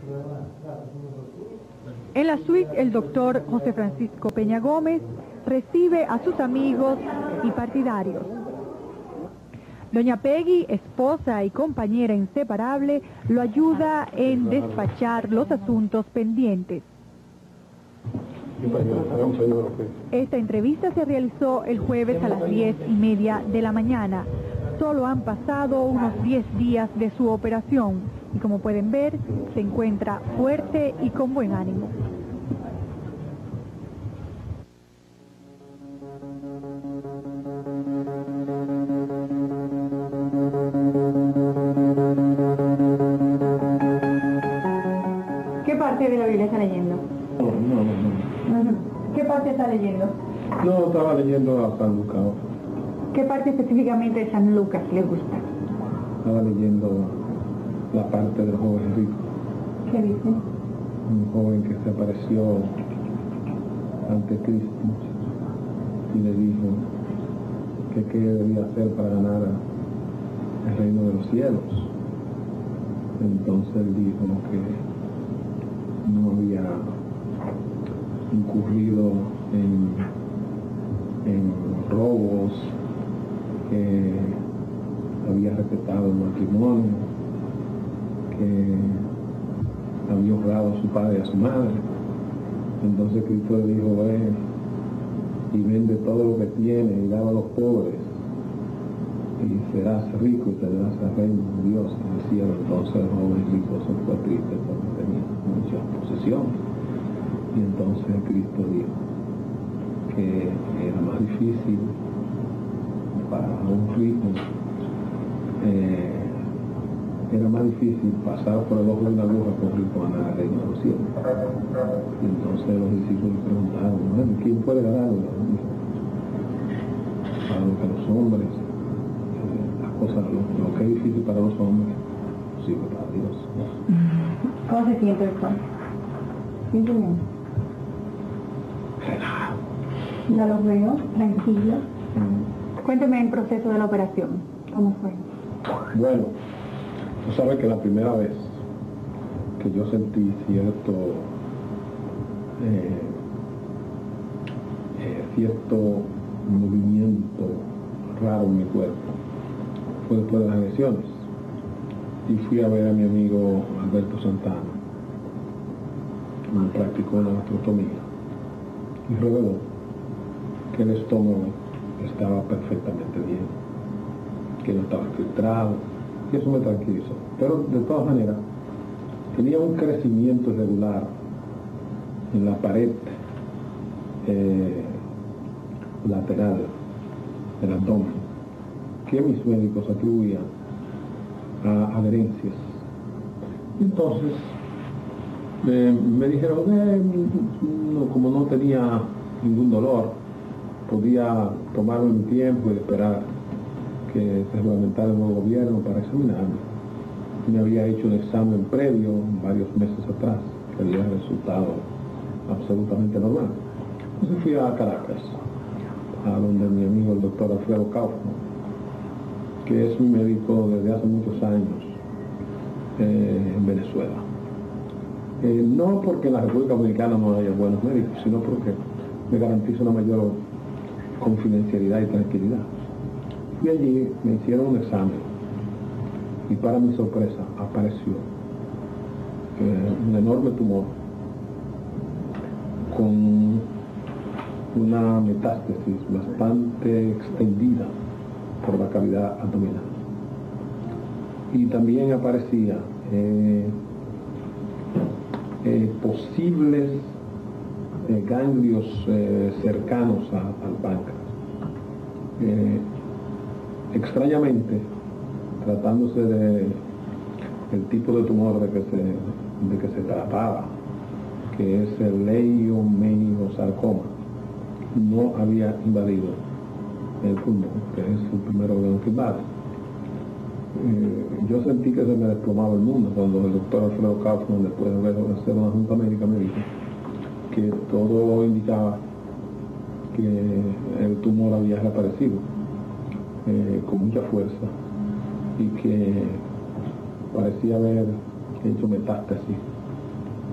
En la suite, el doctor José Francisco Peña Gómez recibe a sus amigos y partidarios. Doña Peggy, esposa y compañera inseparable, lo ayuda en despachar los asuntos pendientes. Esta entrevista se realizó el jueves a las 10:30 de la mañana. Solo han pasado unos 10 días de su operación y, como pueden ver, se encuentra fuerte y con buen ánimo. ¿Qué parte de la Biblia está leyendo? No. ¿Qué parte está leyendo? No, estaba leyendo a San Lucas. ¿Qué parte específicamente de San Lucas le gusta? Estaba leyendo la parte del joven rico. ¿Qué dice? Un joven que se apareció ante Cristo y le dijo que qué debía hacer para ganar el reino de los cielos. Entonces él dijo que no había incurrido en robos, que había respetado el matrimonio, que había honrado a su padre y a su madre. Entonces Cristo le dijo: ve y vende todo lo que tienes y daba a los pobres, y serás rico y tendrás el reino de Dios en el cielo. Entonces el joven rico se fue triste porque tenía muchas posesiones. Y entonces Cristo dijo que era más difícil para un rico, era más difícil pasar por el ojo de una aguja con rico ganar el reino de los cielos. Y entonces los discípulos preguntaron: bueno, ¿quién puede ganarlo? Para lo que los hombres, las cosas, lo que es difícil para los hombres, es posible para Dios. ¿Cómo se siente el cuerpo? ¿Siente bien? Ya los veo, tranquilo. Cuénteme el proceso de la operación. ¿Cómo fue? Bueno, tú sabes que la primera vez que yo sentí cierto movimiento raro en mi cuerpo fue después de las lesiones, y fui a ver a mi amigo Alberto Santana, que practicó la gastrostomía, y reveló que el estómago estaba perfectamente bien, que no estaba infiltrado, y eso me tranquilizó. Pero de todas maneras tenía un crecimiento irregular en la pared lateral del abdomen, que mis médicos atribuían a adherencias. Entonces me dijeron que como no tenía ningún dolor, podía tomarme mi tiempo y esperar que se reglamentara el nuevo gobierno para examinarme. Me había hecho un examen previo varios meses atrás que había resultado absolutamente normal. Entonces fui a Caracas, a donde mi amigo el doctor Alfredo Kaufman, que es mi médico desde hace muchos años en Venezuela. No porque en la República Dominicana no haya buenos médicos, sino porque me garantiza una mayor confidencialidad y tranquilidad. Y allí me hicieron un examen y, para mi sorpresa, apareció un enorme tumor con una metástasis bastante extendida por la cavidad abdominal. Y también aparecía posibles ganglios cercanos al páncreas. Extrañamente, tratándose del tipo de tumor de que se trataba, que es el leiomyosarcoma, no había invadido el pulmón, que es el primer órgano que invade. Yo sentí que se me desplomaba el mundo cuando el doctor Alfredo Kaufman, después de hacer una junta médica, me dijo que todo indicaba que el tumor había reaparecido con mucha fuerza y que parecía haber hecho metástasis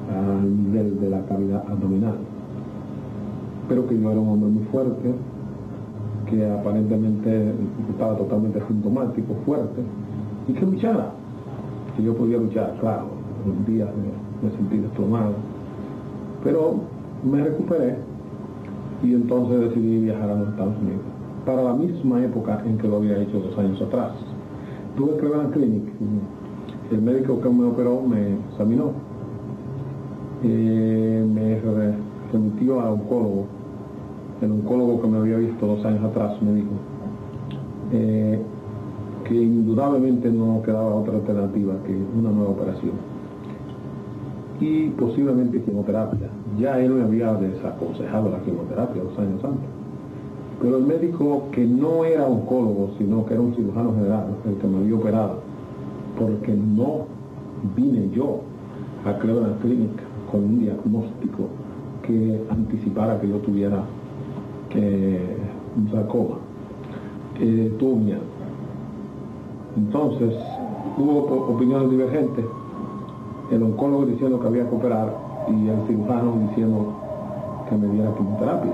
al nivel de la cavidad abdominal, pero que yo era un hombre muy fuerte, que aparentemente estaba totalmente asintomático, fuerte, y que luchara, que yo podía luchar, claro, los días me sentí desplomado, pero me recuperé y entonces decidí viajar a los Estados Unidos, para la misma época en que lo había hecho 2 años atrás. Tuve Cleveland Clinic, el médico que me operó me examinó, me remitió al oncólogo. El oncólogo que me había visto 2 años atrás me dijo que indudablemente no quedaba otra alternativa que una nueva operación y posiblemente quimioterapia. Ya él me había desaconsejado la quimioterapia 2 años antes, pero el médico, que no era oncólogo sino que era un cirujano general, el que me había operado, porque no vine yo a Cleveland Clinic con un diagnóstico que anticipara que yo tuviera un sarcoma, tuvo miedo. Entonces hubo opiniones divergentes, el oncólogo diciendo que había que operar y el cirujano diciendo que me diera quimioterapia.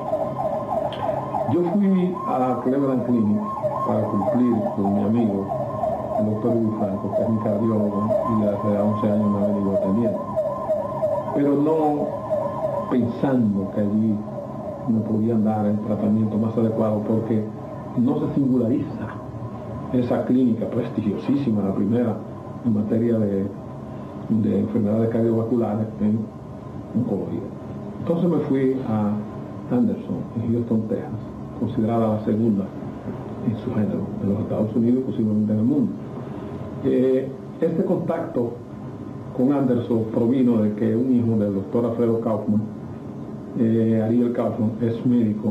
Yo fui a Cleveland Clinic para cumplir con mi amigo, el doctor Luis Franco, que es mi cardiólogo y hace 11 años me ha venido atendiendo, pero no pensando que allí me podían dar el tratamiento más adecuado, porque no se singulariza esa clínica prestigiosísima, la primera en materia de enfermedades cardiovasculares en oncología. Entonces me fui a Anderson, en Houston, Texas, considerada la segunda en su género en los Estados Unidos y posiblemente en el mundo. Este contacto con Anderson provino de que un hijo del doctor Alfredo Kaufman, Ariel Kaufman, es médico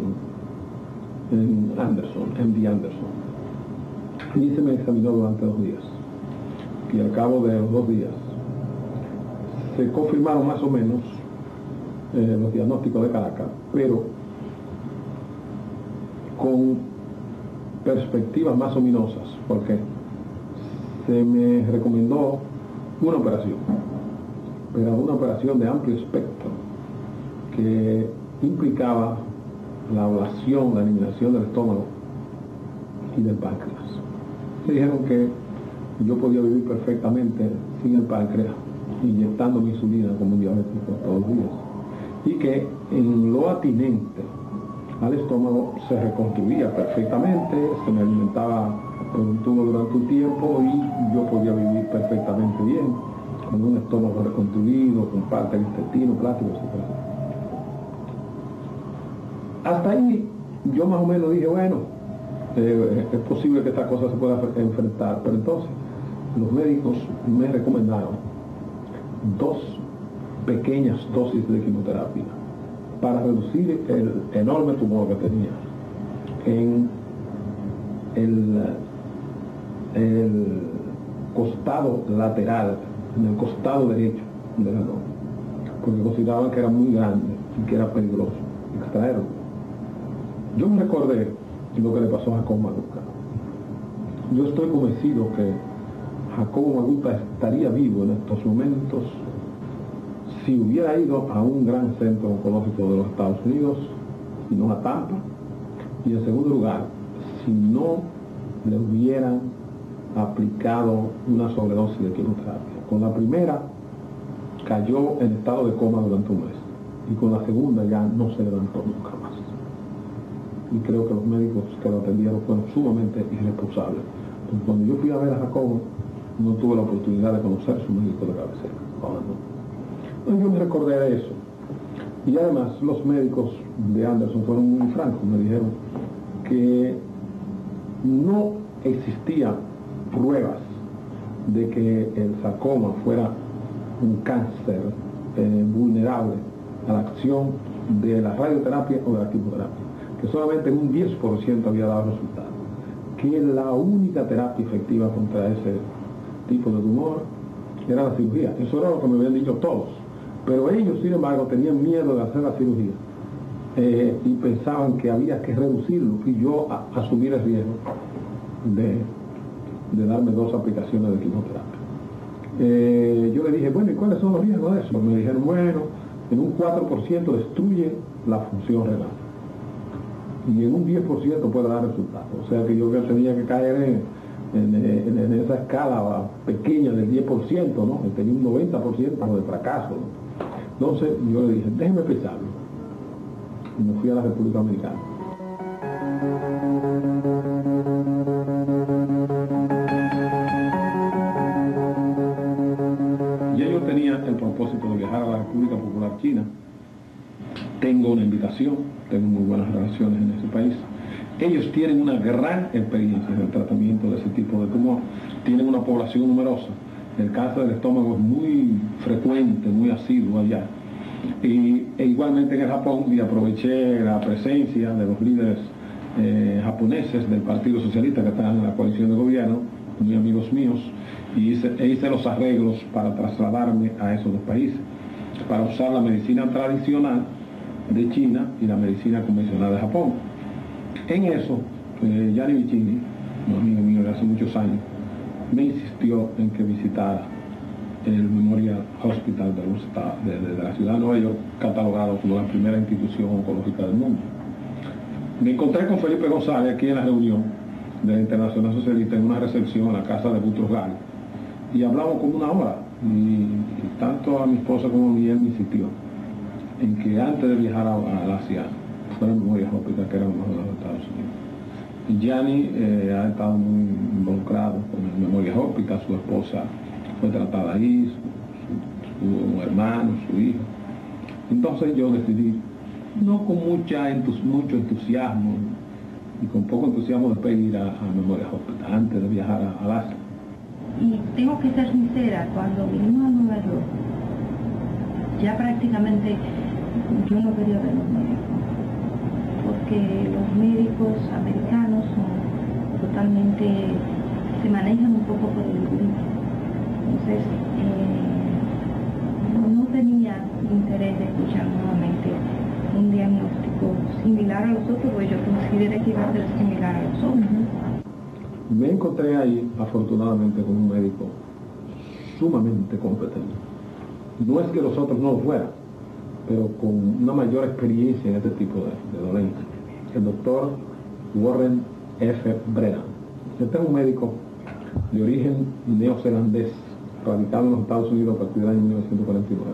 en Anderson, MD Anderson, y se me examinó durante 2 días, y al cabo de los 2 días se confirmaron más o menos los diagnósticos de Caracas, pero con perspectivas más ominosas, porque se me recomendó una operación, pero una operación de amplio espectro que implicaba la ablación, la eliminación del estómago y del páncreas. Me dijeron que yo podía vivir perfectamente sin el páncreas, inyectando mi insulina como un diabético todos los días, y que en lo atinente al estómago se reconstruía perfectamente, se me alimentaba por un tubo durante un tiempo y yo podía vivir perfectamente bien, con un estómago reconstruido, con parte del intestino, plástico, etc. Hasta ahí yo más o menos dije, bueno, es posible que esta cosa se pueda enfrentar, pero entonces los médicos me recomendaron 2 pequeñas dosis de quimioterapia para reducir el enorme tumor que tenía en el costado lateral, en el costado derecho de la noma, porque consideraban que era muy grande y que era peligroso extraerlo. Yo me recordé lo que le pasó a Jacobo Magluta. Yo estoy convencido que Jacobo Magluta estaría vivo en estos momentos si hubiera ido a un gran centro oncológico de los Estados Unidos y no a Tampa, y en segundo lugar, si no le hubieran aplicado una sobredosis de quimioterapia. Con la primera cayó en estado de coma durante un mes, y con la segunda ya no se levantó nunca más. Y creo que los médicos que lo atendieron fueron sumamente irresponsables. Entonces, cuando yo fui a ver a Jacobo, no tuve la oportunidad de conocer a su médico de cabecera. Yo me recordé de eso. Y además los médicos de Anderson fueron muy francos, me dijeron que no existían pruebas de que el sarcoma fuera un cáncer vulnerable a la acción de la radioterapia o de la quimioterapia, que solamente en un 10% había dado resultado, que la única terapia efectiva contra ese tipo de tumor era la cirugía. Eso era lo que me habían dicho todos, pero ellos, sin embargo, tenían miedo de hacer la cirugía y pensaban que había que reducirlo, y yo asumí el riesgo de darme 2 aplicaciones de quimioterapia. yo le dije, bueno, ¿y cuáles son los riesgos de eso? Me dijeron, bueno, en un 4% destruye la función renal y en un 10% puede dar resultados. O sea que yo tenía que caer en esa escala pequeña del 10%, ¿no? Tenía un 90% de fracaso, ¿no? Entonces yo le dije, déjeme pensarlo. Y me fui a la República Dominicana. Ya yo tenía el propósito de viajar a la República Popular China. Tengo una invitación, tengo muy buenas relaciones en ese país. Ellos tienen una gran experiencia en el tratamiento de ese tipo de tumor. Tienen una población numerosa. El cáncer del estómago es muy frecuente, muy asiduo allá. E igualmente en el Japón, y aproveché la presencia de los líderes japoneses del Partido Socialista que están en la coalición de gobierno, muy amigos míos, y hice los arreglos para trasladarme a esos dos países, para usar la medicina tradicional de China y la medicina convencional de Japón. En eso, Gianni Vicini, un amigo mío de hace muchos años, me insistió en que visitara el Memorial Hospital de la ciudad de Nueva York, catalogado como la primera institución oncológica del mundo. Me encontré con Felipe González aquí en la reunión de la Internacional Socialista en una recepción en la casa de Boutros Ghali, y hablamos como una hora, y tanto a mi esposa como a mí él me insistió en que antes de viajar a la Asia fuera el Memorial Hospital, que era uno de los Estados Unidos. Y Gianni ha estado muy involucrado con el Memorial Hospital, su esposa fue tratada ahí, su hermano, su hijo. Entonces yo decidí, no con mucho entusiasmo y con poco entusiasmo, después ir a Memorial Hospital antes de viajar a Asia. Y tengo que ser sincera, cuando vinimos a Nueva York, ya prácticamente yo no quería ver los médicos, porque los médicos americanos son totalmente, se manejan un poco por el grupo. Entonces, no tenía interés de escuchar nuevamente un diagnóstico similar a los otros, porque yo consideré que iba a ser similar a los otros. Me encontré ahí, afortunadamente, con un médico sumamente competente. No es que los otros no lo fueran, pero con una mayor experiencia en este tipo de dolencias. El doctor Warren F. Brennan. Este es un médico de origen neozelandés, radicado en los Estados Unidos a partir del año 1949.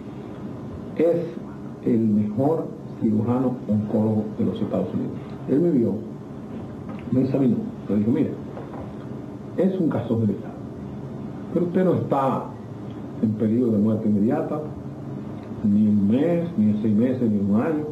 Es el mejor cirujano oncólogo de los Estados Unidos. Él me vio, me examinó, me dijo, mire, es un caso delicado, pero usted no está en peligro de muerte inmediata, ni un mes, ni en 6 meses, ni un año.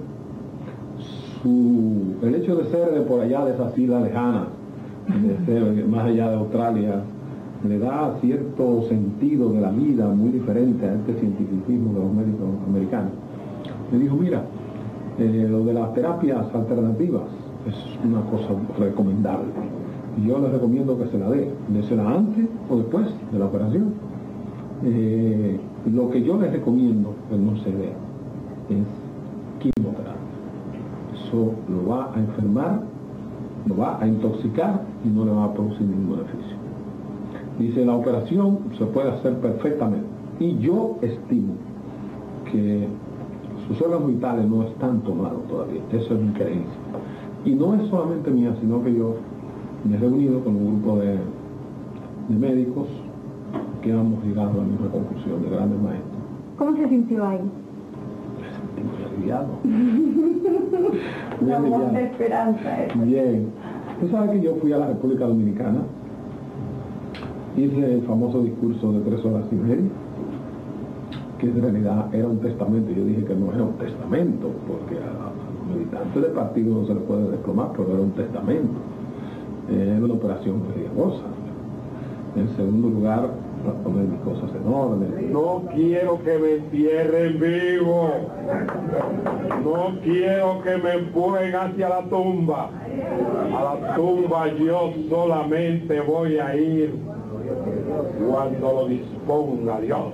El hecho de ser de por allá de esas islas lejanas, de ser más allá de Australia, le da cierto sentido de la vida muy diferente a este cientificismo de los médicos americanos. Me dijo, mira, lo de las terapias alternativas es una cosa recomendable. Y yo les recomiendo que se la désela antes o después de la operación. Lo que yo les recomiendo que no se dé es quimioterapia. Eso lo va a enfermar, lo va a intoxicar y no le va a producir ningún beneficio. Dice, la operación se puede hacer perfectamente. Y yo estimo que sus órganos vitales no están tomados todavía. Eso es mi creencia. Y no es solamente mía, sino que yo me he reunido con un grupo de médicos que hemos llegado a la misma conclusión, de grandes maestros. ¿Cómo se sintió ahí? Me sentí muy aliviado. La voz de esperanza. Bien. Tú sabes que yo fui a la República Dominicana, hice el famoso discurso de 3 horas y media, que en realidad era un testamento. Yo dije que no era un testamento, porque a los militantes del partido no se les puede desplomar, pero era un testamento. Era una operación riesgosa. En segundo lugar, poner mis cosas en orden. No quiero que me entierren vivo. No quiero que me empujen hacia la tumba. A la tumba yo solamente voy a ir cuando lo disponga Dios.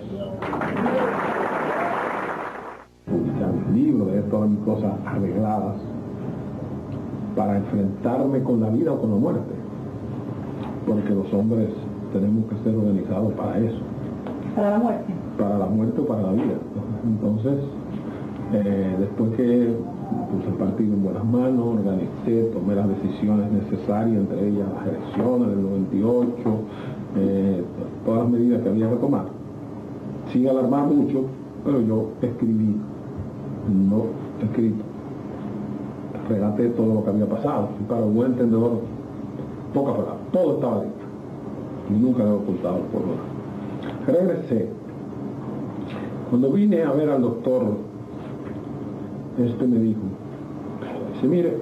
Publicar mis libros, leer todas mis cosas arregladas para enfrentarme con la vida o con la muerte. Porque los hombres tenemos que ser organizados para eso. ¿Para la muerte? Para la muerte o para la vida. Entonces, después que puse el partido en buenas manos, organicé, tomé las decisiones necesarias, entre ellas las elecciones del 98, todas las medidas que había que tomar, sin alarmar mucho, pero yo escribí, no escrito, relaté todo lo que había pasado, y para un buen entendedor, poca palabra, todo estaba ahí, y nunca lo he ocultado por nada. Regresé. Cuando vine a ver al doctor, me dijo, mire,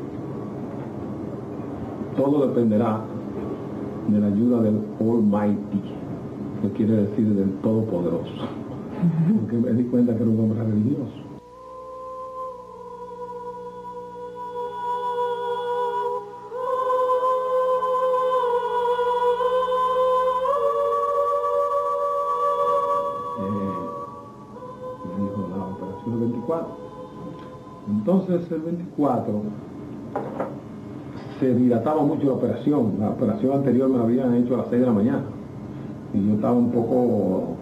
todo dependerá de la ayuda del Almighty, que quiere decir del Todopoderoso, porque me di cuenta que era un hombre religioso. Me dijo la operación del 24. Entonces el 24 se dilataba mucho la operación. La operación anterior me la habían hecho a las 6 de la mañana. Y yo estaba un poco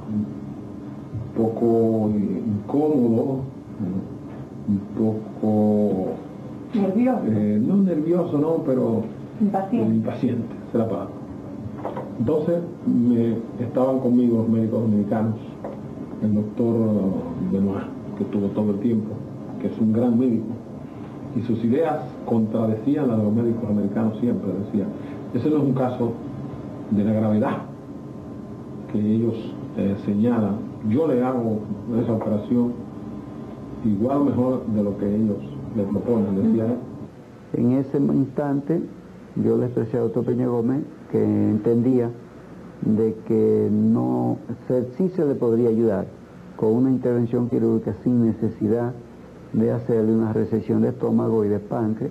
incómodo, un poco... ¿Nervioso? No nervioso, no, pero... Impaciente. Esa es la palabra. Entonces estaban conmigo los médicos dominicanos, el doctor Benoit, que estuvo todo el tiempo, que es un gran médico, y sus ideas contradecían las de los médicos americanos siempre. Decía, ese no es un caso de la gravedad que ellos señalan, yo le hago esa operación igual o mejor de lo que ellos le proponen, decía él. En ese instante yo le expresé al doctor Peña Gómez que entendía de que sí se le podría ayudar con una intervención quirúrgica sin necesidad de hacerle una resección de estómago y de páncreas.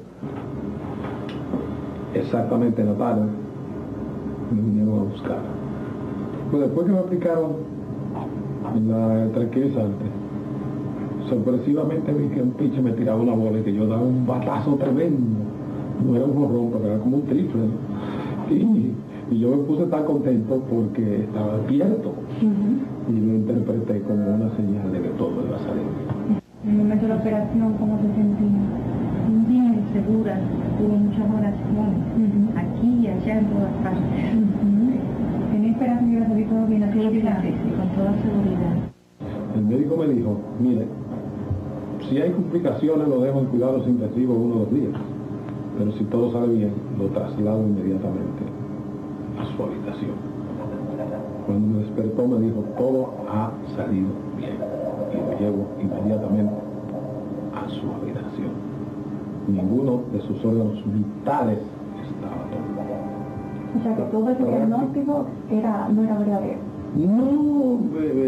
Exactamente, en la tarde me vinieron a buscar. Pues después que me aplicaron la tranquilizante, sorpresivamente vi que un pinche me tiraba una bola y que yo daba un batazo tremendo. No era un jorrón, pero era como un triple, ¿no? Y yo me puse tan contento porque estaba despierto. Y lo interpreté como una señal de que todo iba a salir bien. En el momento de la operación, ¿cómo se sentía? Bien, segura, tuvo muchas oraciones, aquí y allá, en todas partes. ¿Tenía esperanza que iba a salir todo bien? Sí, con toda seguridad. El médico me dijo, mire, si hay complicaciones lo dejo en cuidados intensivos 1 o 2 días, pero si todo sale bien, lo traslado inmediatamente a su habitación. Cuando me despertó me dijo, todo ha salido bien, y lo llevo inmediatamente a su habitación. Ninguno de sus órganos vitales estaba tomado. O sea que todo ese diagnóstico no era verdadero. No,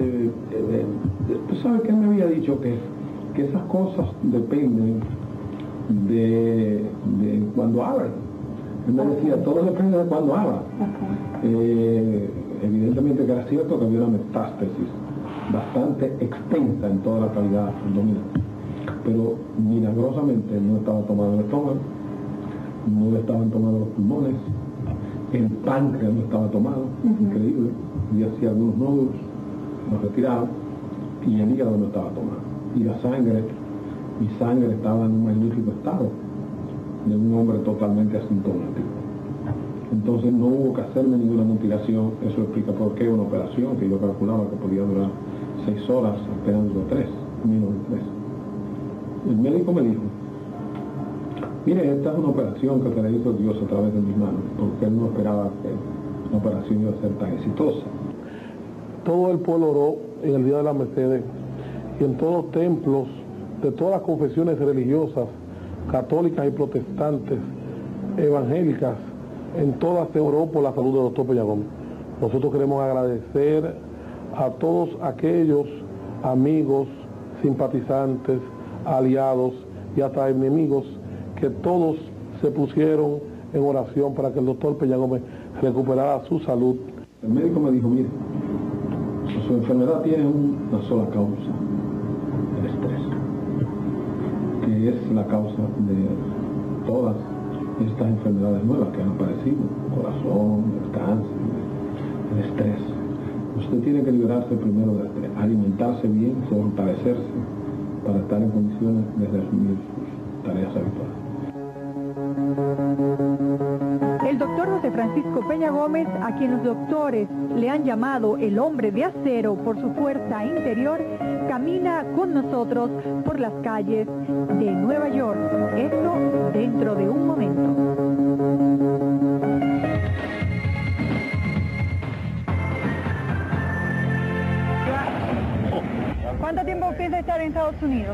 tú sabes que él me había dicho que esas cosas dependen de cuando abran. Él me decía, todo depende de cuando abran. Evidentemente que era cierto que había una metástasis bastante extensa en toda la cavidad abdominal, pero milagrosamente no estaba tomado el estómago, no le estaban tomados los pulmones, el páncreas no estaba tomado, increíble, y hacía algunos nódulos, los retiraba, y el hígado no estaba tomado. Y la sangre, mi sangre estaba en un magnífico estado, de un hombre totalmente asintomático. Entonces no hubo que hacerme ninguna mutilación. Eso explica por qué una operación que yo calculaba que podía durar 6 horas, apenas duró 3, menos de 3. El médico me dijo, mire, esta es una operación que te la hizo Dios a través de mis manos, porque él no esperaba que la operación iba a ser tan exitosa. Todo el pueblo oró en el Día de la Mercedes y en todos los templos de todas las confesiones religiosas, católicas y protestantes, evangélicas, en toda Europa, por la salud del doctor Peña Gómez. Nosotros queremos agradecer a todos aquellos amigos, simpatizantes, aliados y hasta enemigos que todos se pusieron en oración para que el doctor Peña Gómez recuperara su salud. El médico me dijo, mire, su enfermedad tiene una sola causa, el estrés, que es la causa de todas estas enfermedades nuevas que han aparecido, el corazón, el cáncer, el estrés. Usted tiene que liberarse primero de alimentarse bien, fortalecerse, para estar en condiciones de resumir sus tareas habituales. El doctor José Francisco Peña Gómez, a quien los doctores le han llamado el hombre de acero por su fuerza interior, camina con nosotros por las calles de Nueva York. Esto dentro de un momento. ¿Cuánto tiempo piensa estar en Estados Unidos?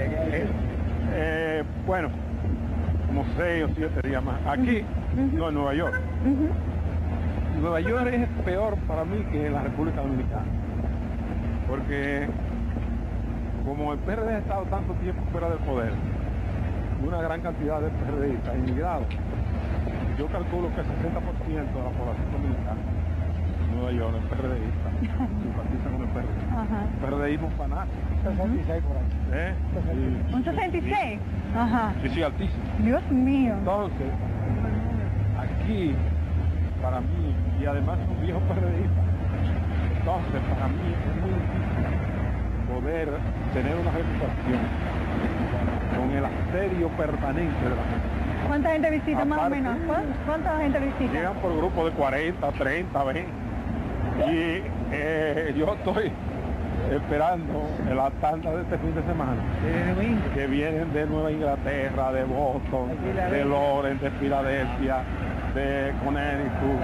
Bueno, como 6 o 7 días más. Aquí, no en Nueva York. Nueva York es peor para mí que la República Dominicana. Porque como el PRD ha estado tanto tiempo fuera del poder, una gran cantidad de PRDistas inmigrados, yo calculo que el 60% de la población dominicana en Nueva York es PRDista, simpatiza con el PRD. PRDismo fanático. 66 por ahí. ¿Un 66? Ajá. Sí, altísimo. Dios mío. Entonces, aquí, para mí, y además son viejos PRDistas, entonces para mí es muy difícil poder tener una reputación con el asedio permanente de la gente. ¿Cuánta gente visita más o menos? ¿Cuánta gente visita? Llegan por grupos de 40, 30, 20. Y yo estoy esperando la tanda de este fin de semana, que vienen de Nueva Inglaterra, de Boston, de Lawrence, de Filadelfia, de Connecticut,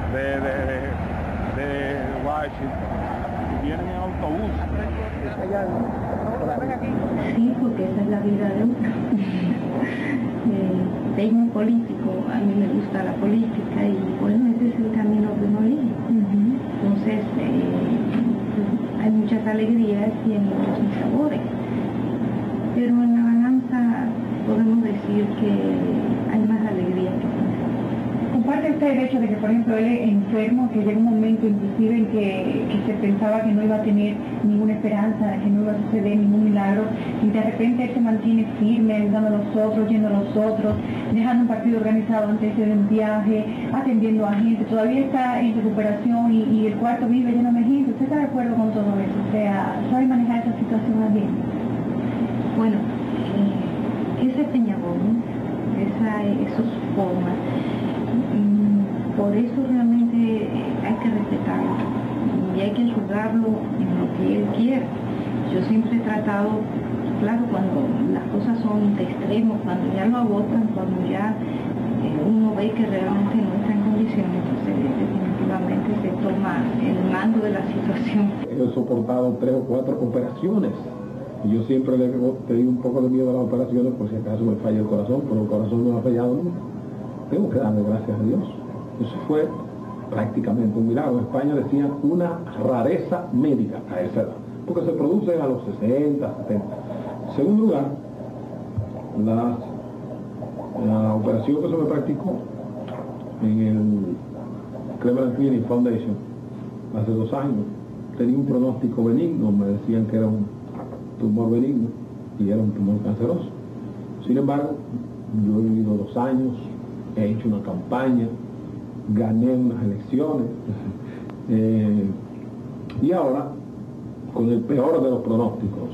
de Washington, y vienen en autobús. Sí, porque esa es la vida de uno. Peña político, a mí me gusta la política y bueno, ese es el camino que uno elige. Entonces, hay muchas alegrías y hay muchos sinsabores. Pero en la balanza podemos decir que hay más alegría que sinsabor. ¿Comparte usted el hecho de que, por ejemplo, él es enfermo, que llega un momento inclusive en que se pensaba que no iba a tener ninguna esperanza, que no iba a suceder ningún milagro, y de repente él se mantiene firme, ayudando a los otros, yendo a los otros, dejando un partido organizado antes de un viaje, atendiendo a gente, todavía está en recuperación y el cuarto vive lleno de gente? ¿Usted está de acuerdo con todo eso? O sea, ¿sabe manejar esa situación bien? Bueno, ese Peña Gómez, esas formas, por eso realmente hay que respetarlo y hay que ayudarlo en lo que él quiera. Yo siempre he tratado, claro, cuando las cosas son de extremo, cuando ya lo agotan, cuando ya uno ve que realmente no está en condiciones, entonces definitivamente se toma el mando de la situación. He soportado 3 o 4 operaciones y yo siempre le he tenido un poco de miedo a las operaciones por si acaso me falla el corazón, pero el corazón no me ha fallado nunca. Tengo que darle gracias a Dios. Eso fue prácticamente un milagro. En España decían una rareza médica a esa edad, porque se producen a los 60, 70. En segundo lugar, la operación que se me practicó en el Cleveland Clinic Foundation hace 2 años tenía un pronóstico benigno, me decían que era un tumor benigno y era un tumor canceroso. Sin embargo, yo he vivido 2 años, he hecho una campaña, gané unas elecciones y ahora con el peor de los pronósticos,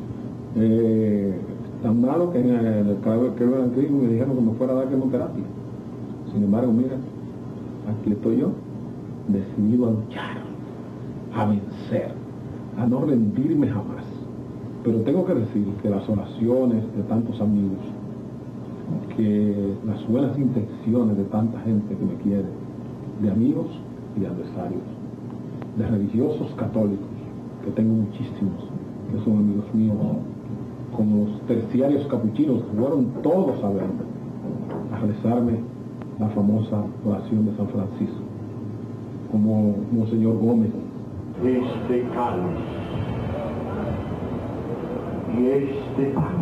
tan malo que en el Cleveland Clinic me dijeron que me fuera a dar quimioterapia. Sin embargo, mira, aquí estoy yo, decidido a luchar, a vencer, a no rendirme jamás. Pero tengo que decir que las oraciones de tantos amigos, que las buenas intenciones de tanta gente que me quiere, de amigos y de adversarios, de religiosos católicos, que tengo muchísimos, que son amigos míos, como los terciarios capuchinos, que fueron todos a verme, a rezarme la famosa oración de San Francisco, como Monseñor Gómez. Este cáliz y este pan,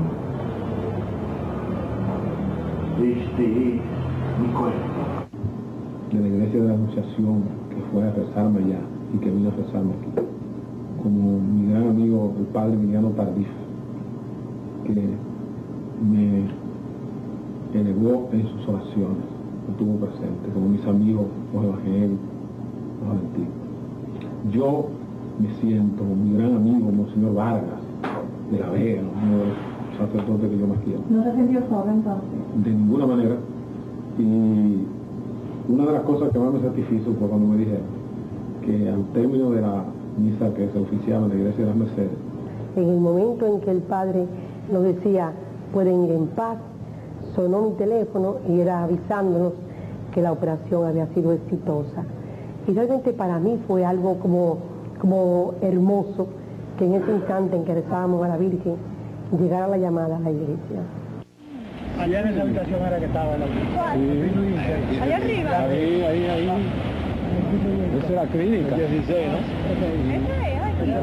este es mi cuerpo. De la iglesia de la Anunciación, que fue a rezarme allá y que vino a rezarme aquí, como mi gran amigo el padre Emiliano Tardif, que me elevó en sus oraciones, me tuvo presente, como mis amigos los evangélicos, los antiguos. Yo me siento mi gran amigo, Monseñor Vargas, de la Vega, uno de los sacerdotes que yo más quiero. ¿No se sintió solo entonces? De ninguna manera. Y una de las cosas que más me satisfizo fue cuando me dijeron que al término de la misa que se oficiaba en la iglesia de las Mercedes, en el momento en que el padre nos decía, pueden ir en paz, sonó mi teléfono y era avisándonos que la operación había sido exitosa. Y realmente para mí fue algo como hermoso que en ese instante en que rezábamos a la Virgen llegara la llamada a la iglesia. Allá en esa habitación era que estaba la Sí. ¿Allá arriba? Ahí. Esa es la clínica. 16, ¿no? ¿Ese es? Ay, qué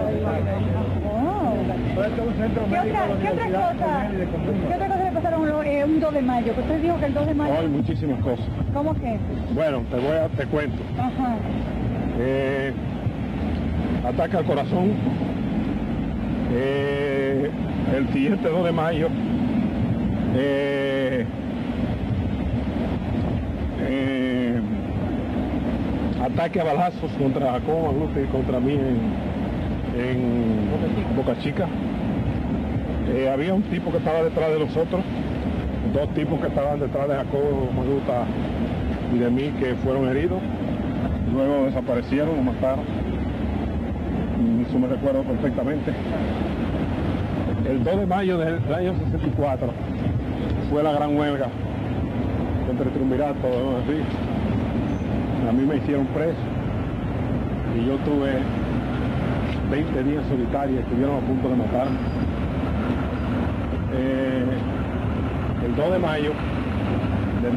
¿Qué otra cosa le pasaron un 2 de mayo? Que usted dijo que el 2 de mayo... Hay muchísimas cosas. ¿Cómo que? Bueno, te cuento. Ajá. Ataque al corazón. El siguiente 2 de mayo. Ataque a balazos contra Jacobo Magluti y contra mí en Boca Chica. Había un tipo que estaba detrás de nosotros, 2 tipos que estaban detrás de Jacobo Magluta y de mí que fueron heridos, luego desaparecieron, lo mataron. Eso me recuerdo perfectamente. El 2 de mayo del año 64 fue la gran huelga entre el triunvirato, ¿no? Así. A mí me hicieron preso y yo tuve 20 días solitarios, estuvieron a punto de matarme. El 2 de mayo de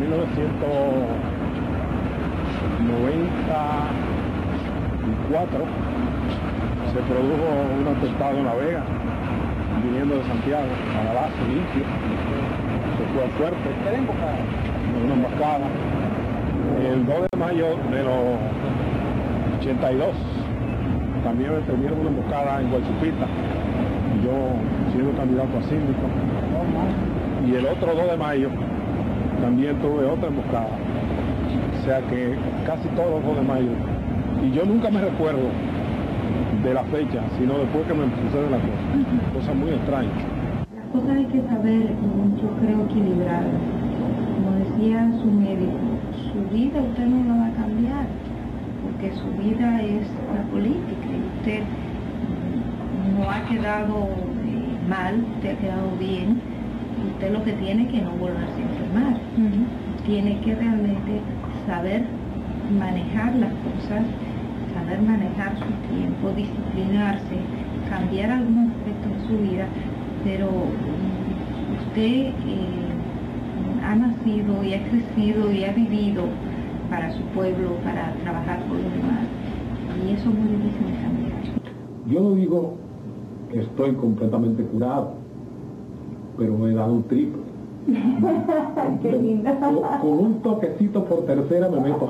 1994 se produjo un atentado en La Vega, viniendo de Santiago, a balazo limpio, se fue fuerte, una emboscada. El 2 de mayo de los 82 también me tuvieron una emboscada en Guaychupita, yo siendo candidato a síndico. Y el otro 2 de mayo también tuve otra emboscada. O sea que casi todos los 2 de mayo. Y yo nunca me recuerdo de la fecha, sino después que me suceden las cosas. Cosas muy extrañas. Las cosas hay que saber, yo creo, equilibrarlas. Como decía su médico, su vida usted no la va a cambiar, porque su vida es la política y usted no ha quedado mal, usted ha quedado bien. Usted lo que tiene que no volverse a enfermar. Tiene que realmente saber manejar las cosas, saber manejar su tiempo, disciplinarse, cambiar algunos aspectos de su vida, pero usted ha nacido y ha crecido y ha vivido para su pueblo, para trabajar por los demás, y eso es muy difícil de cambiar. Yo no digo que estoy completamente curado, pero me he dado un triple. Qué linda. Con un toquecito por tercera me meto.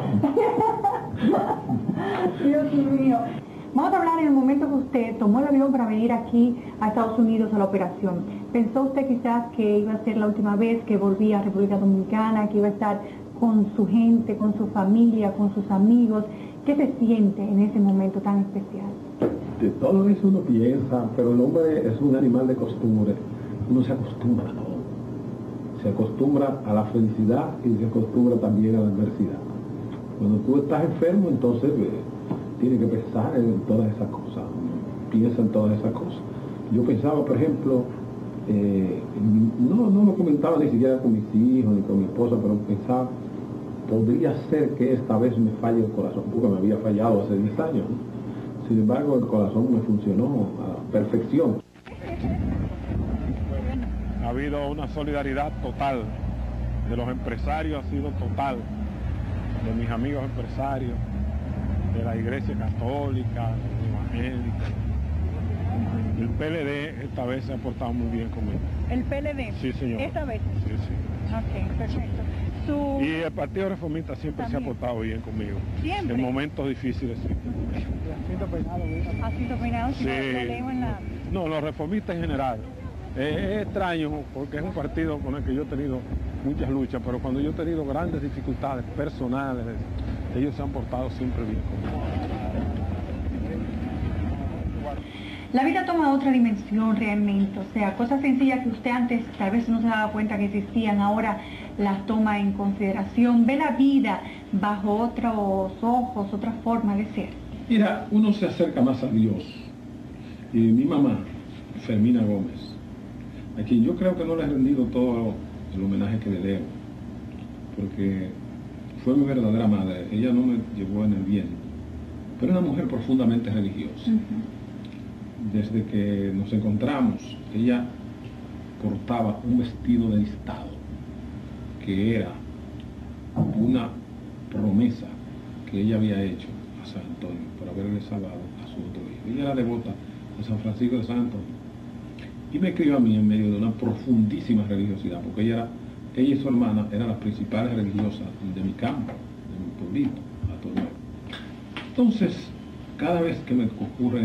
Dios mío. Vamos a hablar en el momento que usted tomó el avión para venir aquí a Estados Unidos a la operación. ¿Pensó usted quizás que iba a ser la última vez que volvía a República Dominicana, que iba a estar con su gente, con su familia, con sus amigos? ¿Qué se siente en ese momento tan especial? De todo eso uno piensa, pero el hombre es un animal de costumbre. Uno se acostumbra a todo. Se acostumbra a la felicidad y se acostumbra también a la adversidad. Cuando tú estás enfermo, entonces tienes que pensar en todas esas cosas. Piensa en todas esas cosas. Yo pensaba, por ejemplo, no lo comentaba ni siquiera con mis hijos ni con mi esposa, pero pensaba, podría ser que esta vez me falle el corazón, porque me había fallado hace 10 años, ¿no? Sin embargo, el corazón me funcionó a la perfección. Ha habido una solidaridad total de los empresarios, ha sido total, de mis amigos empresarios, de la Iglesia Católica, evangélica. El PLD esta vez se ha portado muy bien conmigo. ¿El PLD? Sí, señor. ¿Esta vez? Sí, sí. Ok, perfecto. Y el Partido Reformista siempre se ha portado bien conmigo. ¿Siempre? En momentos difíciles, sí. ¿Jacinto Peinado? Sí. No, los reformistas en general. Es extraño porque es un partido con el que yo he tenido muchas luchas, pero cuando yo he tenido grandes dificultades personales, ellos se han portado siempre bien conmigo. La vida toma otra dimensión realmente, o sea, cosas sencillas que usted antes tal vez no se daba cuenta que existían, ahora las toma en consideración, ve la vida bajo otros ojos, otra forma de ser. Mira, uno se acerca más a Dios. Y mi mamá, Fermina Gómez, a quien yo creo que no le he rendido todo el homenaje que le debo, porque fue mi verdadera madre. Ella no me llevó en el bien, pero era una mujer profundamente religiosa. Desde que nos encontramos, ella portaba un vestido de listado, que era una promesa que ella había hecho a San Antonio por haberle salvado a su otro hijo. Ella era devota de San Francisco de San Antonio. Y me crió a mí en medio de una profundísima religiosidad, porque ella y su hermana eran las principales religiosas de mi campo, de mi pueblito, a todo el mundo. Entonces, cada vez que me ocurren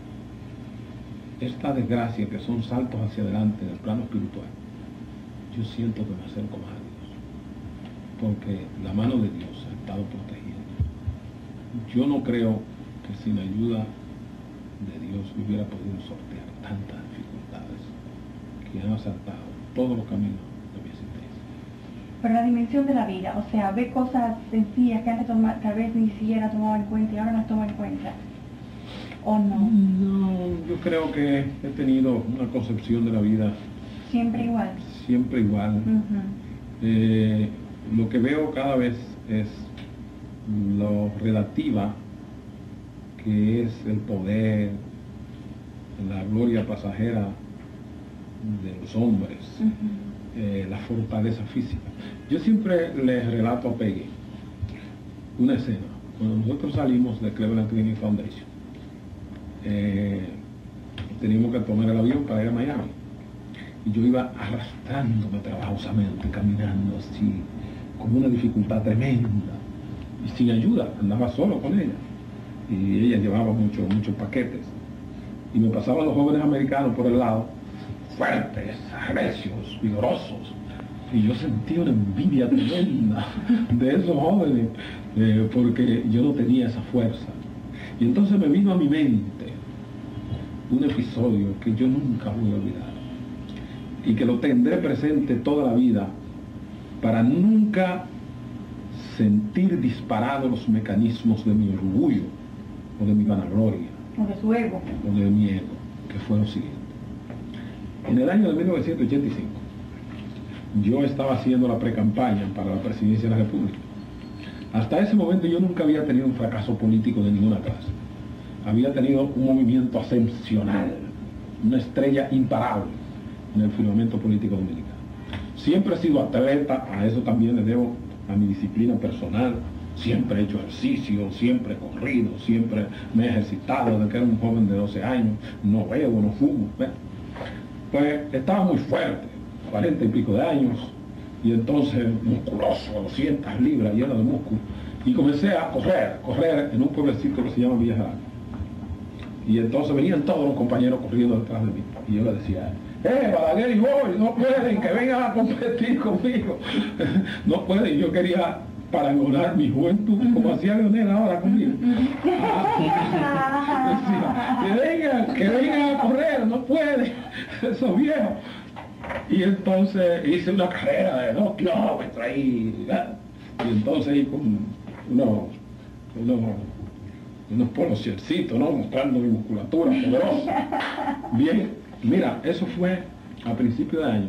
esta desgracia, que son saltos hacia adelante en el plano espiritual, yo siento que me acerco más a Dios, porque la mano de Dios ha estado protegida. Yo no creo que sin ayuda de Dios hubiera podido sortear tantas dificultades que han asaltado todos los caminos de mi existencia. Pero la dimensión de la vida, o sea, ve cosas sencillas que antes tal vez ni siquiera tomaba en cuenta y ahora las toma en cuenta. ¿O no? No, yo creo que he tenido una concepción de la vida siempre igual. Siempre igual. Lo que veo cada vez es lo relativa que es el poder, la gloria pasajera de los hombres, la fortaleza física. Yo siempre les relato a Peggy una escena. Cuando nosotros salimos de Cleveland Clinic Foundation, teníamos que tomar el avión para ir a Miami, y yo iba arrastrándome trabajosamente, caminando así, con una dificultad tremenda, y sin ayuda, andaba solo con ella, y ella llevaba muchos paquetes, y me pasaban los jóvenes americanos por el lado, fuertes, agresios, vigorosos, y yo sentía una envidia tremenda de esos jóvenes, porque yo no tenía esa fuerza. Y entonces me vino a mi mente un episodio que yo nunca voy a olvidar y que lo tendré presente toda la vida para nunca sentir disparados los mecanismos de mi orgullo o de mi vanagloria o de su ego o de mi ego, que fue lo siguiente. En el año de 1985 yo estaba haciendo la precampaña para la presidencia de la República. Hasta ese momento yo nunca había tenido un fracaso político de ninguna clase. Había tenido un movimiento ascensional, una estrella imparable en el firmamento político dominicano. Siempre he sido atleta, a eso también le debo a mi disciplina personal. Siempre he hecho ejercicio, siempre he corrido, siempre me he ejercitado desde que era un joven de 12 años. No bebo, no fumo. Pues estaba muy fuerte, 40 y pico de años, y entonces musculoso, 200 libras, lleno de músculo, y comencé a correr en un pueblecito que se llama Villa Jarana. Y entonces venían todos los compañeros corriendo detrás de mí, y yo les decía, Balaguer y Boy, no pueden, que vengan a competir conmigo. No pueden, yo quería parangonar mi juventud, como hacía Leonel ahora conmigo. Decía, que vengan a correr, no pueden, esos viejos. Y entonces hice una carrera de 2 kilómetros ahí, y entonces ahí con unos polociercitos, ¿no? Mostrando mi musculatura poderosa. Bien, mira, eso fue a principio de año.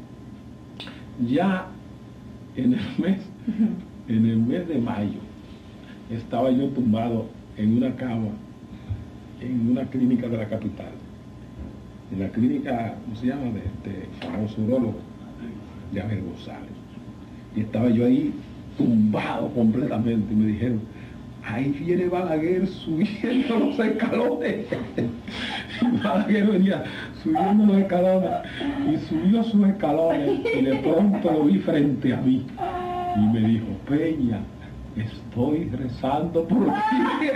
Ya en el mes de mayo, estaba yo tumbado en una cama, en una clínica de la capital. En la clínica, ¿cómo se llama?, de este famoso urólogo, de Abel González. Y estaba yo ahí tumbado completamente, y me dijeron, ahí viene Balaguer subiendo los escalones. Y Balaguer venía subiendo los escalones, y subió sus escalones, y de pronto lo vi frente a mí, y me dijo, Peña, estoy rezando por ti.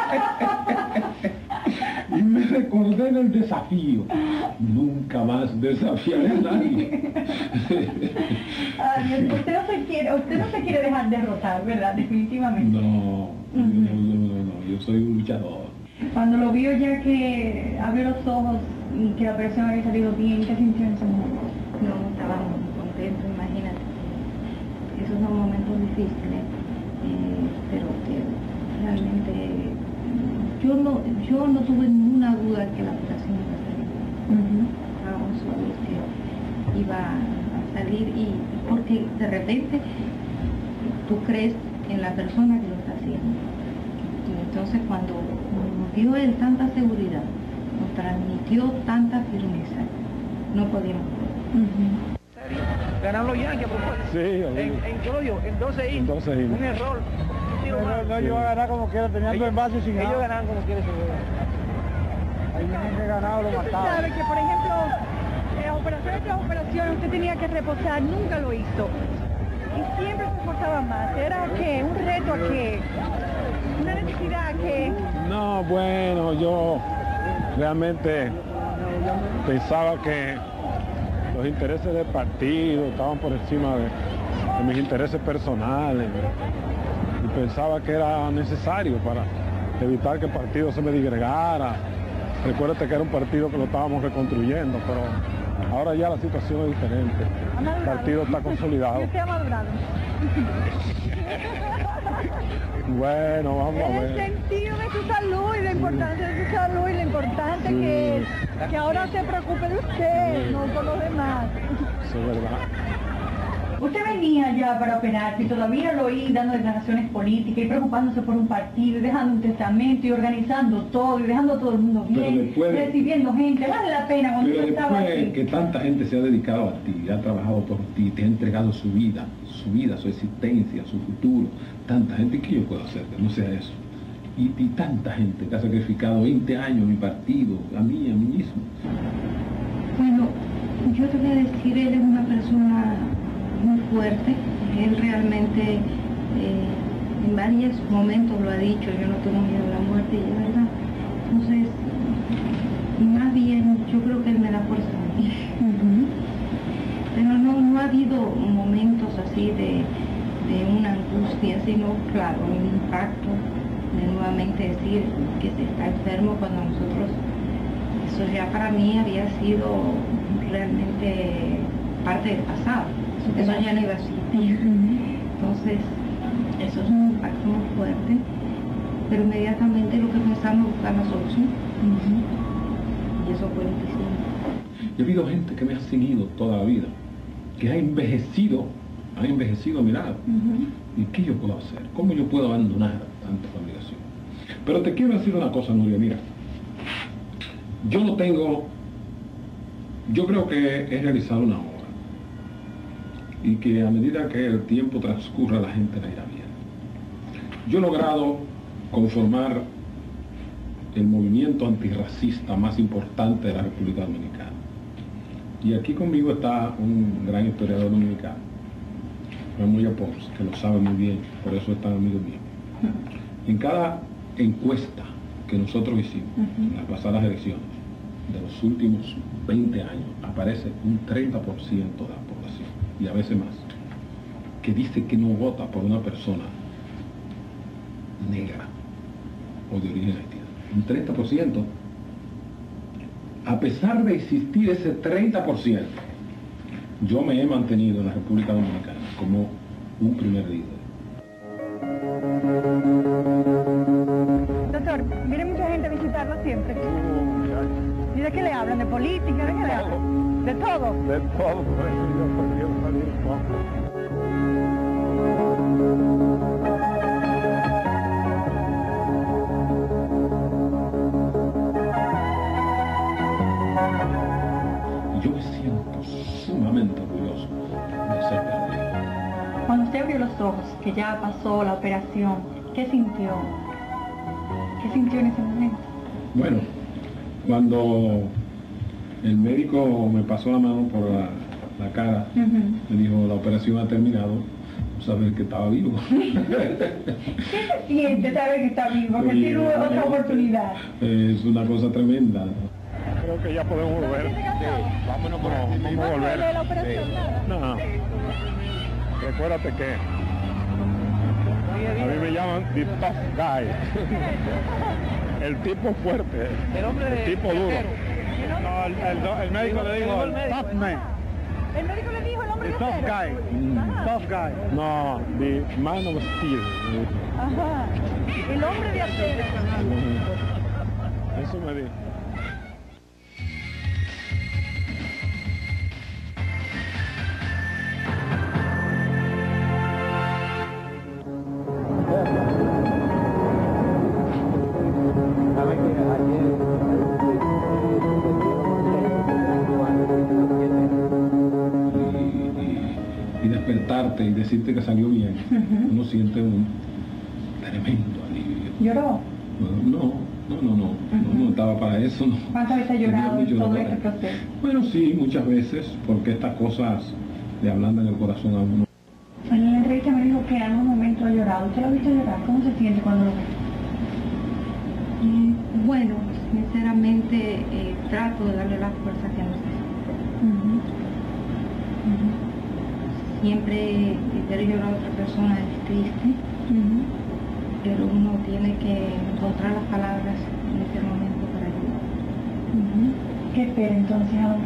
Y me recordé del desafío. Nunca más desafiaré a nadie. Usted no se quiere dejar derrotar, ¿verdad? Definitivamente. No, yo soy un luchador. Cuando lo vio ya que abrió los ojos y que la operación había salido bien, ¿qué sintió en ese momento? No, estaba muy contento, imagínate. Esos son momentos difíciles, pero que realmente yo no tuve ninguna duda que la operación iba a salir. Estábamos seguros que iba a salir, y porque de repente tú crees en la persona que lo está haciendo. Y entonces cuando nos dio él tanta seguridad, nos transmitió tanta firmeza, no podíamos creer. Ganaron los Yankees a propósito. Sí, en 12 innings. 12 innings. Un error. No, yo iba a ganar como quiera, teniendo en base sin Ellos nada. ganaron como quieren. Ahí vienen que ganado, lo Usted mataron. sabe que, por ejemplo, operación tras operación usted tenía que reposar, nunca lo hizo. Y siempre se esforzaba más. ¿Era qué? ¿Un reto a qué? ¿Una necesidad a qué? No, bueno, yo realmente pensaba que los intereses del partido estaban por encima de mis intereses personales, y pensaba que era necesario para evitar que el partido se me disgregara. Recuérdate que era un partido que lo estábamos reconstruyendo, pero ahora ya la situación es diferente. El partido está consolidado. ¿Y usted ha madurado? Bueno, vamos a En el ver. sentido de su salud y la importancia de su salud y lo importante que es que ahora se preocupe de usted, no por los demás. Eso es verdad. Usted venía ya para operarse y todavía lo oí dando declaraciones políticas y preocupándose por un partido y dejando un testamento y organizando todo y dejando a todo el mundo Pero bien, después- recibiendo gente. Vale la pena cuando Pero usted estaba después así. que tanta gente se ha dedicado a ti, ha trabajado por ti, te ha entregado su vida, su existencia, su futuro, tanta gente, ¿qué yo puedo hacer que no sea eso? Y tanta gente que ha sacrificado 20 años mi partido, a mí mismo. Bueno, yo te voy a decir, él es una persona muy fuerte. Él realmente en varios momentos lo ha dicho: yo no tengo miedo a la muerte, y es verdad. Entonces, más bien, yo creo que él me da fuerza a mí. Pero no ha habido momentos así de una angustia, sino, claro, un impacto de nuevamente decir que se está enfermo cuando nosotros, eso ya para mí había sido realmente parte del pasado. Eso ya no iba a existir. Entonces, eso es un impacto muy fuerte, pero inmediatamente lo que pensamos es buscar la solución. Y eso fue difícil. Y ha habido gente que me ha seguido toda la vida, que ha envejecido a mi lado. ¿Y qué yo puedo hacer? ¿Cómo yo puedo abandonar tanta obligación? Pero te quiero decir una cosa, Nuria, mira. Yo creo que he realizado una obra, y que a medida que el tiempo transcurra la gente la irá viendo. Yo he logrado conformar el movimiento antirracista más importante de la República Dominicana. Y aquí conmigo está un gran historiador dominicano, Ramón Pons, que lo sabe muy bien, por eso está amigo mío. En cada encuesta que nosotros hicimos en las pasadas elecciones, de los últimos 20 años, aparece un 30% de la población, y a veces más, que dice que no vota por una persona negra o de origen haitiano. Un 30%. A pesar de existir ese 30%, yo me he mantenido en la República Dominicana como un primer líder. Doctor, viene mucha gente a visitarlo siempre. ¿Y de qué le hablan? ¿De política? ¿De qué le hablan? ¿De todo? De todo, por eso yo prefiero salir poco. Yo me siento sumamente orgulloso de ser perdido. Cuando usted abrió los ojos, que ya pasó la operación, ¿qué sintió? ¿Qué sintió en ese momento? Bueno, cuando el médico me pasó la mano por la cara, me dijo: la operación ha terminado, saber que estaba vivo. ¿Qué se siente saber que está vivo, que tiene otra oportunidad? Es una cosa tremenda. Creo que ya podemos volver. Vámonos por aquí. Vamos a volver. ¿De la operación? No. Recuérdate que a mí me llaman The Tough Guy. El tipo fuerte. El hombre de... El tipo duro. No, el médico le dijo, tough man. El médico le dijo el hombre de Tough acero. guy. Tough guy. No, the man of steel. Ajá. El hombre de acero. Eso me dijo. Y despertarte y decirte que salió bien, uno siente un tremendo alivio. ¿Lloró? No estaba para eso. No. ¿Cuántas veces ha llorado en Mucho todo dolor. este proceso? Bueno, sí, muchas veces, porque estas cosas le ablandan el corazón a uno. En la entrevista me dijo que en algún momento ha llorado. ¿Usted lo ha visto llorar? ¿Cómo se siente cuando lo ve? Bueno, sinceramente trato de darle la fuerza que necesita. Siempre ver llorar a otra persona es triste, pero uno tiene que encontrar las palabras en ese momento para ayudar. ¿Qué espera entonces ahora?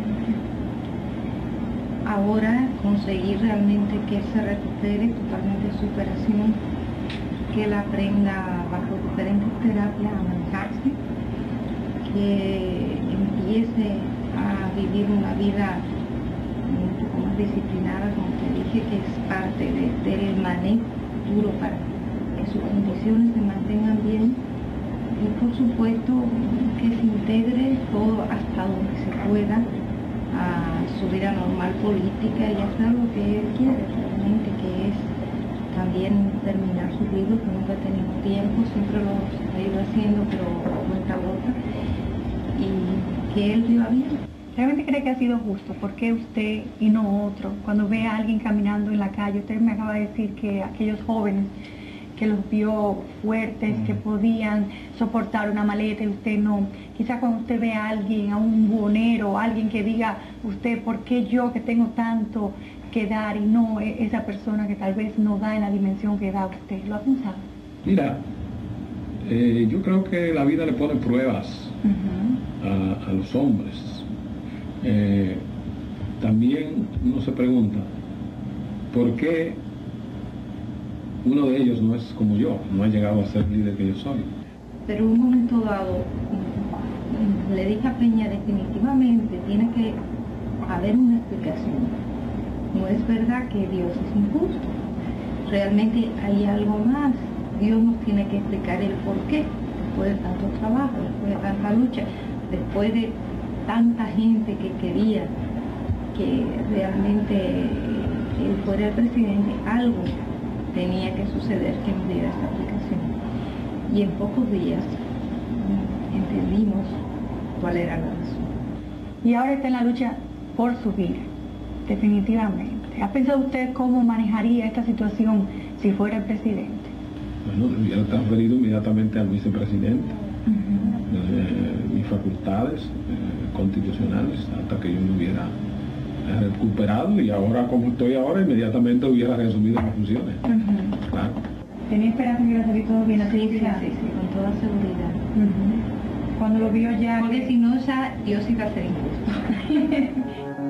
Ahora conseguir realmente que él se recupere totalmente de superación, que él aprenda bajo diferentes terapias a manejarse, que empiece a vivir una vida un poco más disciplinada, como te dije, que es parte del manejo duro para que sus condiciones se mantengan bien y por supuesto que se integre todo hasta donde se pueda a su vida normal política y hacer lo que él quiere realmente, que es también terminar sus libros, que nunca he tenido tiempo, siempre lo he ido haciendo, pero a cuenta gota, y que él viva bien. ¿Realmente cree que ha sido justo? ¿Por qué usted y no otro? Cuando ve a alguien caminando en la calle, usted me acaba de decir que aquellos jóvenes que los vio fuertes, que podían soportar una maleta y usted no. Quizás cuando usted ve a alguien, a un buhonero, a alguien que diga, usted, ¿por qué yo que tengo tanto que dar y no esa persona que tal vez no da en la dimensión que da usted? ¿Lo ha pensado? Mira, yo creo que la vida le pone pruebas a los hombres. También uno se pregunta, ¿por qué uno de ellos no es como yo, no ha llegado a ser el líder que yo soy? Pero en un momento dado, le dije a Peña, definitivamente tiene que haber una explicación. No es verdad que Dios es injusto, realmente hay algo más. Dios nos tiene que explicar el por qué, después de tanto trabajo, después de tanta lucha, después de tanta gente que quería que realmente él fuera el presidente, algo tenía que suceder que nos diera esta aplicación. Y en pocos días entendimos cuál era la razón. Y ahora está en la lucha por su vida, definitivamente. ¿Ha pensado usted cómo manejaría esta situación si fuera el presidente? Bueno, hubiera transferido inmediatamente al vicepresidente mis facultades constitucionales hasta que yo me hubiera recuperado, y ahora como estoy ahora inmediatamente hubiera reasumido las funciones. Claro. ¿Tenía esperanza que iba a salir todo bien? Sí, con toda seguridad. Cuando lo vio ya... Porque si no, ya Dios iba a ser injusto.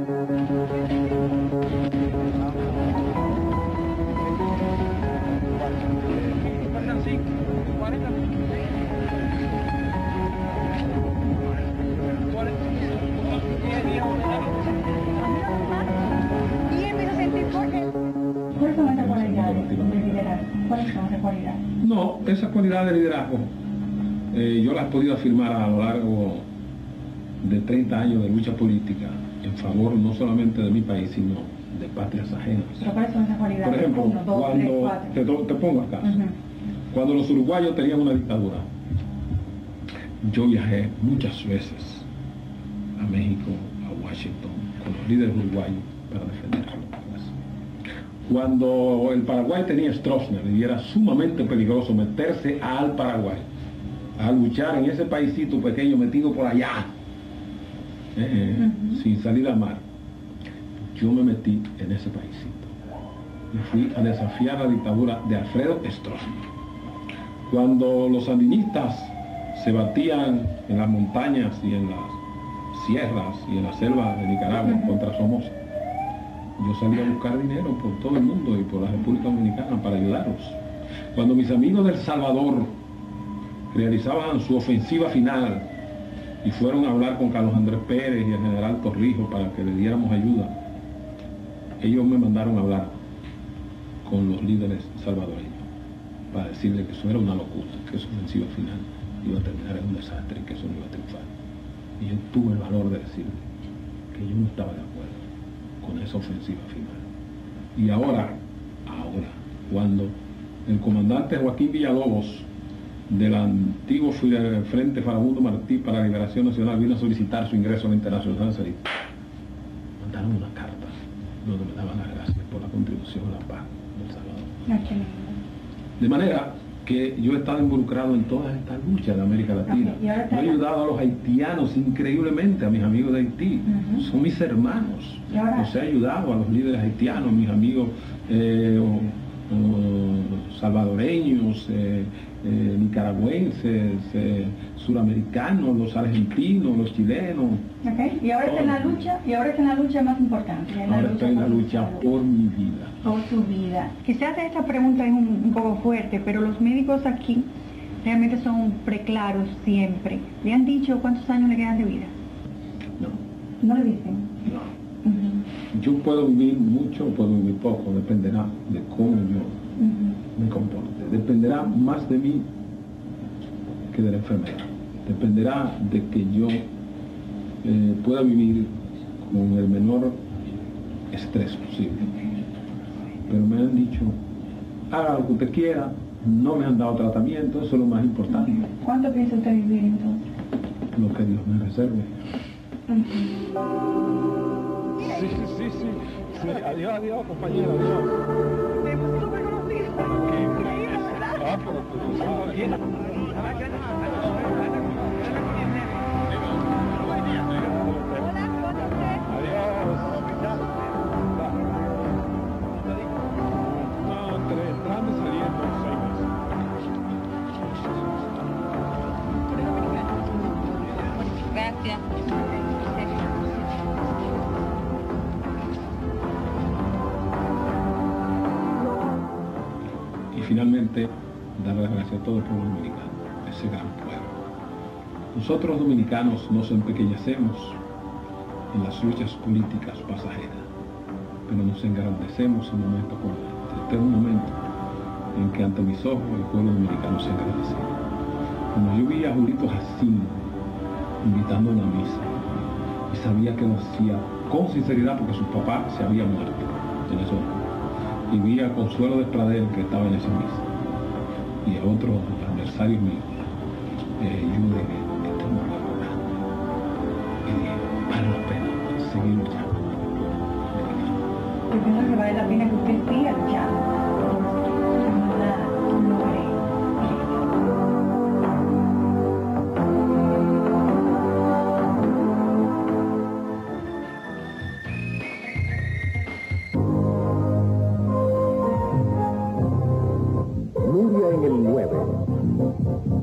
¿Cuáles son esas cualidades de liderazgo? ¿Cuáles son esas cualidades? No, esas cualidades de liderazgo yo las he podido afirmar a lo largo de 30 años de lucha política en favor no solamente de mi país, sino de patrias ajenas. ¿Pero cuáles son esas cualidades? Por ejemplo, 1, 2, 3, 4. te pongo acá. Cuando los uruguayos tenían una dictadura, yo viajé muchas veces a México, a Washington, con los líderes uruguayos para defenderlos. Cuando el Paraguay tenía Stroessner y era sumamente peligroso meterse al Paraguay, a luchar en ese paisito pequeño metido por allá, sin salir al mar, yo me metí en ese paisito y fui a desafiar la dictadura de Alfredo Stroessner. Cuando los sandinistas se batían en las montañas y en las sierras y en la selva de Nicaragua contra Somoza. Yo salí a buscar dinero por todo el mundo y por la República Dominicana para ayudarlos. Cuando mis amigos del Salvador realizaban su ofensiva final y fueron a hablar con Carlos Andrés Pérez y el general Torrijos para que le diéramos ayuda, ellos me mandaron a hablar con los líderes salvadoreños para decirle que eso era una locura, que su ofensiva final iba a terminar en un desastre y que eso no iba a triunfar. Y yo tuve el valor de decirle que yo no estaba de acuerdo con esa ofensiva final. Y ahora, cuando el comandante Joaquín Villalobos del antiguo Frente Farabundo Martí para la Liberación Nacional vino a solicitar su ingreso a la Internacional Socialista, mandaron una carta donde me daban las gracias por la contribución a la paz del Salvador. De manera que yo he estado involucrado en todas estas luchas de América Latina. Yo he ayudado a los haitianos increíblemente, a mis amigos de Haití. Son mis hermanos. Los he ayudado a los líderes haitianos, mis amigos salvadoreños, nicaragüenses, suramericanos, los argentinos, los chilenos. Y ahora está en la lucha, más importante. Ahora estoy en la lucha por mi vida. Por tu vida. Quizás esta pregunta es un poco fuerte, pero los médicos aquí realmente son preclaros siempre. ¿Le han dicho cuántos años le quedan de vida? No. ¿No le dicen? No. Yo puedo vivir mucho o puedo vivir poco, dependerá de cómo yo me comporte. Dependerá más de mí que de la enfermedad. Dependerá de que yo pueda vivir con el menor estrés posible. Pero me han dicho, haga lo que usted quiera, no me han dado tratamiento, eso es lo más importante. ¿Cuánto piensa usted vivir entonces? Lo que Dios me reserve. Sí. Adiós, compañero, adiós. Te hemos súper conocido. Increíble, ¿verdad? Gracias. Y finalmente, dar las gracias a todo el pueblo dominicano, ese gran pueblo. Nosotros los dominicanos nos empequeñecemos en las luchas políticas pasajeras, pero nos engrandecemos en momentos como este. Este es un momento en que ante mis ojos el pueblo dominicano se agradece. Cuando yo vi a Julito Jacinto invitando a la misa, y sabía que lo hacía con sinceridad porque su papá se había muerto en eso, y vi a Consuelo Despradel que estaba en esa misa, y a otros adversarios míos, yo dije, esto no va a lograr. Y dije, vale la pena seguir luchando. Yo pienso que vale la pena que usted siga luchando. Nuria en el 9.